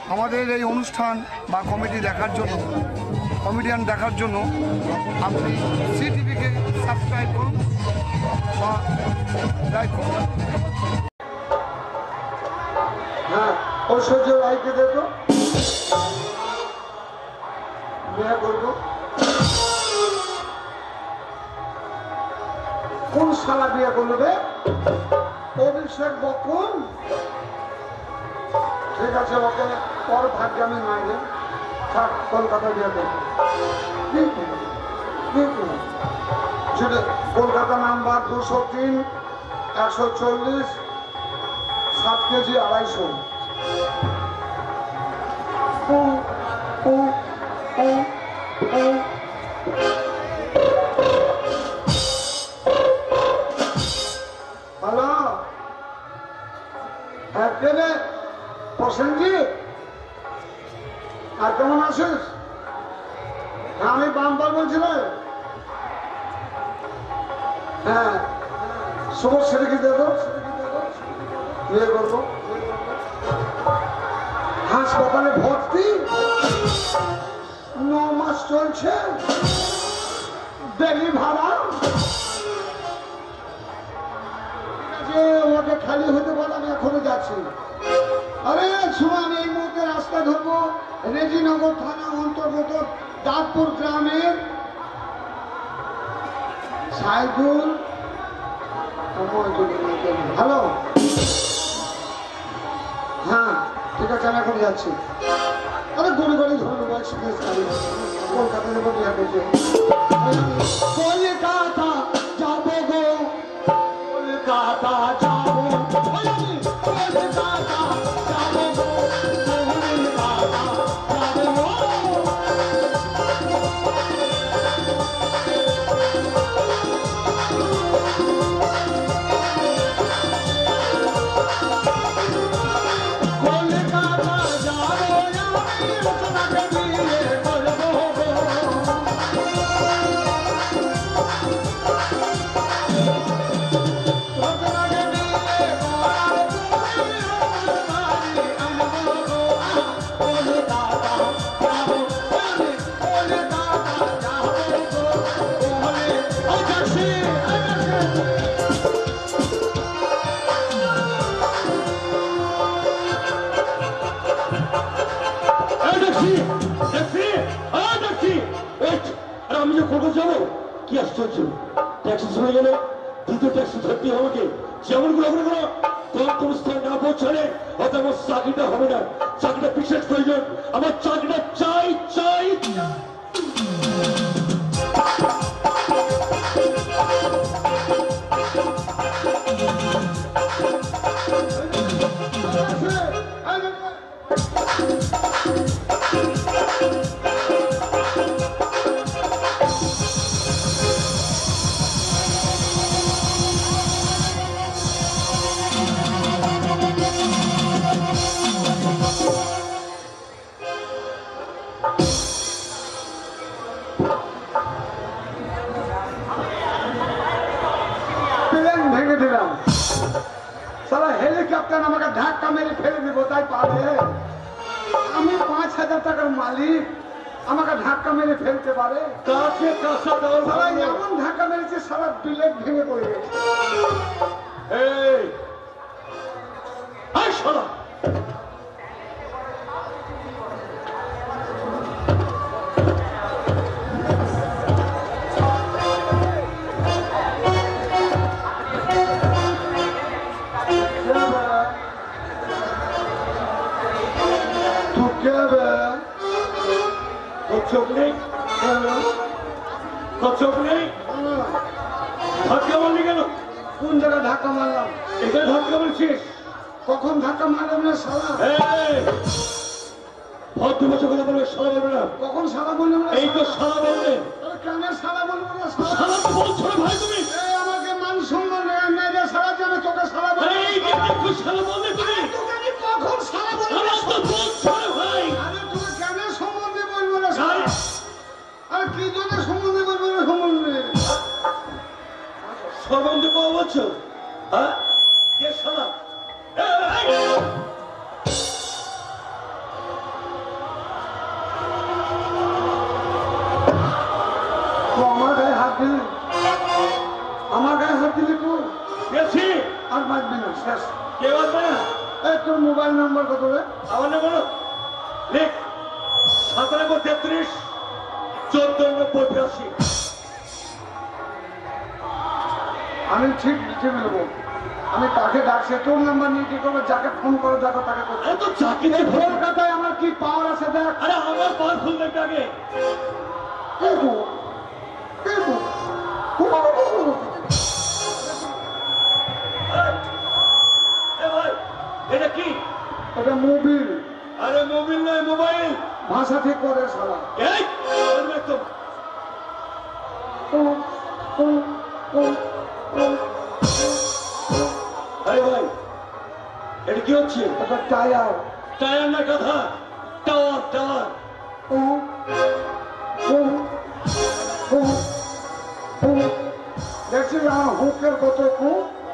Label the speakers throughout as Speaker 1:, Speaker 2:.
Speaker 1: আমাদের এই অনুষ্ঠান বা কমেডি দেখার জন্য, কমেডিয়ান দেখার জন্য আপনি সি টিভিকে সাবস্ক্রাইব করুন বা লাইক করুন।
Speaker 2: হ্যাঁ, ঐশ্বর্য রায়কে দেখো, বিয়ে করবো। কোন শালা বিয়ে করবে? অভিষেক বচ্চন। ঠিক আছে, ওকে পর ভাগ্যে আমি নাই রে, থাক, কলকাতা বিয়ে করবো। সেটা কলকাতা নাম্বার 203, 140, 7 কেজি 250। হ্যালো, হ্যাঁ কেনে প্রসেনজি, আর কেমন আছিস? আমি বাম্পার বলছিলাম। হ্যাঁ, শুভ সেরেকি দেখো, বিয়ে করবো। হাসপাতালে ভর্তি, 9 মাস চলছে, ডেলি ভাড়া। ওকে খালি হতে বল, আমি এখনো যাচ্ছি। আরে শোনো, আমি এই মুহূর্তে রাস্তা ধরবো রেজিনগর থানা অন্তর্গত দাঁতপুর গ্রামের সাইদুল। হ্যালো, হ্যাঁ ঠিক আছে, আমি এখন যাচ্ছি। আরে গড়ি গড়ি ধরে নেবো, এক্সপ্রেস গাড়ি, কলকাতা যাবো, বিয়ে করছে। কলকাতা যাবো গো, কলকাতা যাবো, কলকাতা যাবো গো, কলকাতা যাবো গো।
Speaker 3: কি আশ্চর্য, ট্যাক্সি চলে গেলে দ্বিতীয় ট্যাক্সি ধরতে আমাকে, যেমন গন্তব্যস্থানে না পৌঁছালে হয়তো আমার চাকরিটা হবে না। চাকরিটা বিশেষ প্রয়োজন, আমার চাকরিটা চাই চাই।
Speaker 2: হেলিকপ্টার আমাকে ধাক্কা মেরে ফেলে দিব, তাই পারে? আমি 5,000 টাকার মালিক, আমাকে ধাক্কা মেরে ফেলতে পারে? এমন ধাক্কা মেরেছে সারা বিলেট ভেঙে পড়ে গেছে। কোন জায়গায় ধাক্কা মারলাম?
Speaker 3: এটা ধাক্কা মারছিস?
Speaker 2: কখন ধাক্কা মারলাম না শালা?
Speaker 3: ভদ্র বছর কথা বলবে, শালা বলবে না।
Speaker 2: কখন শালা বললাম না?
Speaker 3: এই তো শালা বললে।
Speaker 2: কেন শালা বলবো না?
Speaker 3: শালা তো বলছো না ভাই তুমি।
Speaker 2: আমাকে মান সম্মান নেই রে শালা, যে আমি তোকে শালা বলবো।
Speaker 3: শালা বললে তুমি।
Speaker 2: তোকে আমি কখন শালা বলবো?
Speaker 3: তো বলছো না ভাই।
Speaker 2: আরে তোকে কেন সম্বন্ধে বলবো না শালা? আরে কি জন্য সম্বন্ধে বলবো না?
Speaker 3: সম্বন্ধে পাওয়া বলছো? হ্যাঁ, কে শালা?
Speaker 2: শেষ।
Speaker 3: কে বাঁচবে না?
Speaker 2: এই তোর মোবাইল নাম্বার কত রে?
Speaker 3: আমার নাম বলো, লিখ 97 33 14 90 82।
Speaker 2: আমি ঠিক লিখে নেবো। আমি তাকে ডাকছি, তোর নাম্বার নিয়ে কি করবো? যাকে ফোন করো দেখো তাকে করতে।
Speaker 3: আরে তো চাকরি
Speaker 2: এই কলকাতায় আমার কি পাওয়ার আছে দেখ।
Speaker 3: আরে আমার পাওয়ারফুল দেখবে আগে।
Speaker 2: কে গো? কে গো?
Speaker 3: এ ভাই, এটা কি?
Speaker 2: এটা মোবিল।
Speaker 3: আরে মোবিল নয়, মোবাইল।
Speaker 2: ভাষা ঠিক করে সারা।
Speaker 3: এই বলবে একদম। আরে ভাই, এটা কি হচ্ছে?
Speaker 2: এটা টায়ার।
Speaker 3: টায়ার না কথা, টাওয়ার টাওয়ার।
Speaker 2: দেখছি আমার হুকের কত কু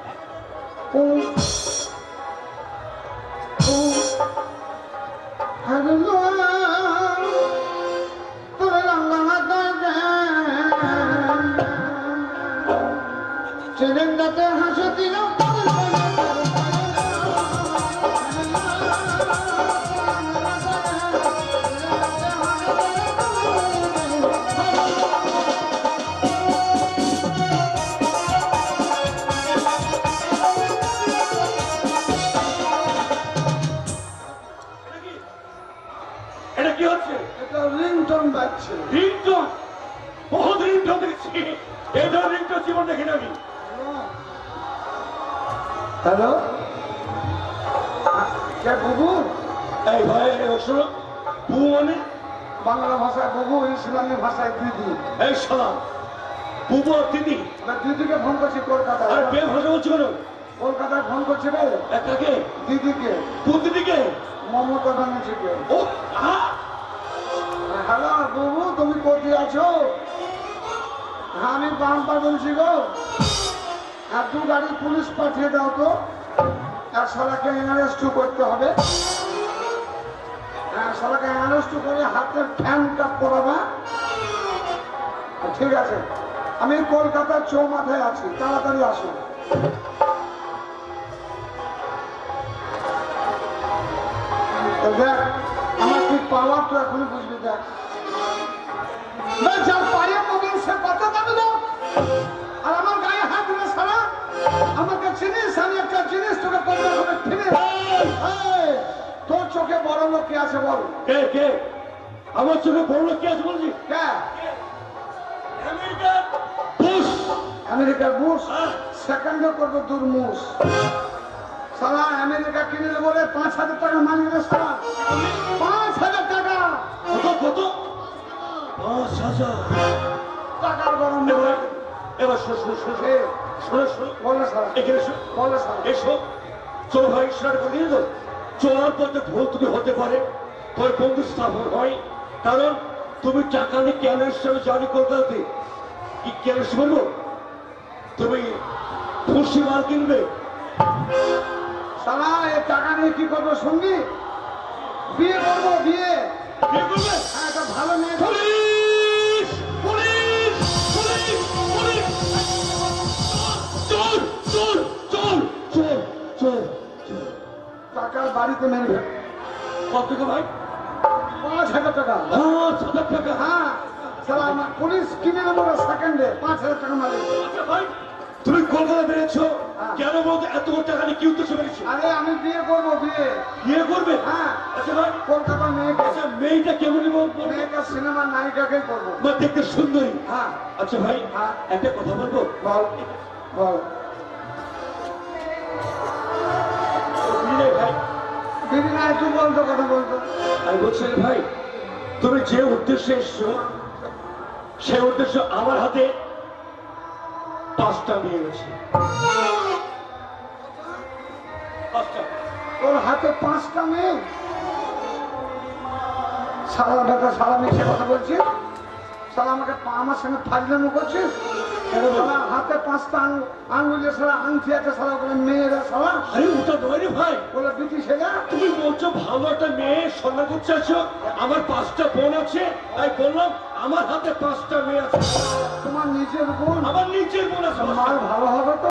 Speaker 2: চিলেন্দাতে হাসে দিল
Speaker 3: এটা কি হচ্ছে?
Speaker 2: এটা রিংটোন বাজছে।
Speaker 3: রিংটোন, বহুত রিংটোন দেখছি। এই ধরনের রিংটোন জীবন দেখি না আমি।
Speaker 2: হ্যালো, কে বুবু?
Speaker 3: এই ভাই, শোনো, বউ মানে?
Speaker 2: বাংলা ভাষায় বুবু, ইসলামী ভাষায় দিদি।
Speaker 3: এই সালাম, বুবু আর দিদি।
Speaker 2: দিদিকে ফোন করছি
Speaker 3: আর
Speaker 2: কলকাতায়।
Speaker 3: বে ভাষা বলছো কেন?
Speaker 2: কলকাতায় ফোন করছি রে
Speaker 3: কাকে?
Speaker 2: দিদিকে,
Speaker 3: কোন দিদিকে?
Speaker 2: মমতা ব্যানার্জিকে।
Speaker 3: ও হ্যাঁ,
Speaker 2: হ্যালো বুবু, তুমি কোথায় আছো? হ্যাঁ, আমি বাম্পা বলছি গো। আর 2 গাড়ি পুলিশ পাঠিয়ে দাও তো, আর শালাকে অ্যারেস্ট করতে হবে। হ্যাঁ, শালাকে অ্যারেস্ট করে হাতের ফ্যানটা পরাবা। ঠিক আছে, আমি কলকাতার চৌমাথায় আছি, তাড়াতাড়ি আসো। তো দেখ আমার কি পাওয়ার, তো এখনই বুঝবি। দেখ যার পায়ে মোবিল সে কত দামি লোক, আর আমার গায়ে হাত দিলে সারা আমাকে চিনিস? আমি একটা জিনিস তোকে করতে হবে ফিরে। তোর চোখে বড় লোক কে আছে বল?
Speaker 3: কে কে? আমার চোখে বড় লোক কে আছে বলছি?
Speaker 2: কে?
Speaker 3: আমেরিকার বুশ।
Speaker 2: আমেরিকার বুশ
Speaker 3: হ্যাঁ।
Speaker 2: সেকেন্ডে করবে দুর্মুষ। সারা আমেরিকা কিনে দেবো বলে 5,000 টাকা মানিয়ে সারা। 5,000 টাকা।
Speaker 3: কত কত? 5,000
Speaker 2: টাকার গরম
Speaker 3: এবার এবার শোনো শোনো শোনো
Speaker 2: এ,
Speaker 3: শোনো শোনো,
Speaker 2: বলে সারা,
Speaker 3: এখানে এসো,
Speaker 2: বলে সারা।
Speaker 3: এসো। চলো ভাই, স্টার্ট করে দিয়ে দাও। চলার পথে ভুল তুমি হতে পারে, তোমার বন্ধু স্থাপন হয়। কারণ তুমি টাকা নিয়ে কেন হিসাবে জানি কলকাতাতে কি কেন বলবো? তুমি খুশি মাল কিনবে।
Speaker 2: সারা এই টাকা নিয়ে কি করবো সঙ্গী? বিয়ে করবো, বিয়ে।
Speaker 3: বিয়ে করবে?
Speaker 2: হ্যাঁ, একটা ভালো মেয়ে।
Speaker 3: Police police police police! চোর চোর চোর চোর চোর চোর!
Speaker 2: টাকার বাড়িতে মেরে ফেল।
Speaker 3: কত টাকা ভাই?
Speaker 2: 5,000 টাকা।
Speaker 3: 5,000 টাকা?
Speaker 2: হ্যাঁ, সারা আমার পুলিশ কিনে নেবো সেকেন্ডে 5,000 টাকা মারি।
Speaker 3: আচ্ছা ভাই, তুমি কলকাতা বেরিয়েছো
Speaker 2: হ্যাঁ।
Speaker 3: কেন বলতো? এত বড় টাকা নিয়ে কি উদ্দেশ্য বেরিয়েছো?
Speaker 2: আরে আমি বিয়ে করবো, বিয়ে।
Speaker 3: বিয়ে করবে?
Speaker 2: হ্যাঁ,
Speaker 3: আচ্ছা ভাই,
Speaker 2: কলকাতার মেয়েকে।
Speaker 3: আচ্ছা মেয়েটা কেমন বলবো?
Speaker 2: মেয়েটা সিনেমার নায়িকাকেই করবো।
Speaker 3: বা দেখতে সুন্দরী?
Speaker 2: হ্যাঁ,
Speaker 3: আচ্ছা ভাই,
Speaker 2: হ্যাঁ।
Speaker 3: একটা কথা বলবো?
Speaker 2: বল বল।
Speaker 3: বুঝলে ভাই,
Speaker 2: দিদি না একটু বলতো, কথা বলতো।
Speaker 3: আমি বলছি ভাই, তুমি যে উদ্দেশ্যে এসছো সেই উদ্দেশ্য আমার হাতে 5টা নিয়ে গেছে। 5টা।
Speaker 2: তোর হাতে 5টা মেয়ে? সারা বেটা, সারা মিশে কথা বলছিস? সারা আমাকে আমার সঙ্গে ফাজলামো করছিস? সারা হাতে 5টা আঙুলে সারা আংটি আছে, সারা বলে মেয়েরা সারা
Speaker 3: আরে ওটা নয় রে ভাই,
Speaker 2: বলে বিটি সেটা।
Speaker 3: তুমি বলছো ভালো একটা মেয়ে সন্ধান করতে আছো, আমার 5টা বোন আছে, তাই বললাম আমার হাতে 5টা মেয়ে আছে।
Speaker 2: তোমার নিজের বোন?
Speaker 3: আমার নিজের বোন আছে।
Speaker 2: মাল ভালো হবে তো?